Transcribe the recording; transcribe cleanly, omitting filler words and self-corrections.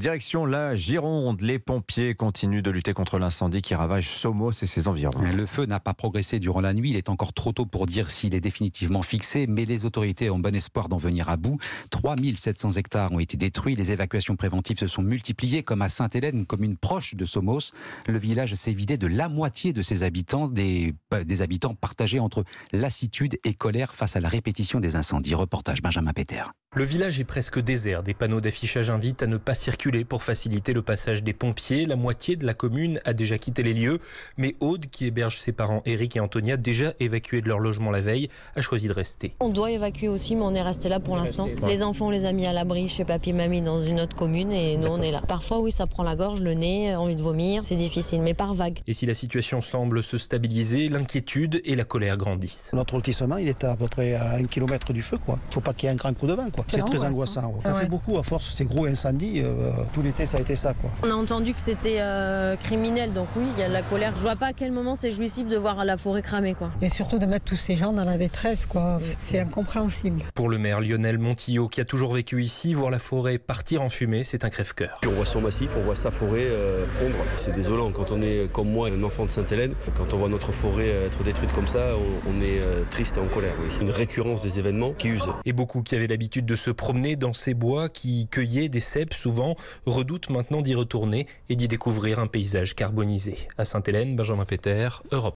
Direction la Gironde, les pompiers continuent de lutter contre l'incendie qui ravage Somos et ses environs. Le feu n'a pas progressé durant la nuit. Il est encore trop tôt pour dire s'il est définitivement fixé, mais les autorités ont bon espoir d'en venir à bout. 3700 hectares ont été détruits. Les évacuations préventives se sont multipliées, comme à Sainte-Hélène, commune proche de Somos. Le village s'est vidé de la moitié de ses habitants, des habitants partagés entre lassitude et colère face à la répétition des incendies. Reportage Benjamin Péter. Le village est presque désert. Des panneaux d'affichage invitent à ne pas circuler pour faciliter le passage des pompiers. La moitié de la commune a déjà quitté les lieux. Mais Aude, qui héberge ses parents Eric et Antonia, déjà évacués de leur logement la veille, a choisi de rester. On doit évacuer aussi, mais on est resté là pour l'instant. Les enfants, on les a mis à l'abri chez papy et mamie dans une autre commune et nous on est là. Parfois oui, ça prend la gorge, le nez, envie de vomir, c'est difficile, mais par vague. Et si la situation semble se stabiliser, l'inquiétude et la colère grandissent. Notre lotissement, il est à peu près à 1 km du feu, quoi. Faut pas qu'il y ait un grand coup de vent, quoi. C'est très angoissant. Ça fait beaucoup à force, ces gros incendies. Tout l'été, ça a été ça, quoi. On a entendu que c'était criminel, donc oui, il y a de la colère. Je vois pas à quel moment c'est jouissif de voir la forêt cramer, quoi. Et surtout de mettre tous ces gens dans la détresse, quoi. C'est incompréhensible. Pour le maire Lionel Montillot, qui a toujours vécu ici, voir la forêt partir en fumée, c'est un crève-cœur. On voit son massif, on voit sa forêt fondre. C'est désolant quand on est, comme moi, un enfant de Sainte-Hélène. Quand on voit notre forêt être détruite comme ça, on est triste et en colère, oui. Une récurrence des événements qui use. Et beaucoup qui avaient l'habitude de se promener dans ces bois, qui cueillaient des cèpes souvent, redoutent maintenant d'y retourner et d'y découvrir un paysage carbonisé. À Sainte-Hélène, Benjamin Péter, Europe.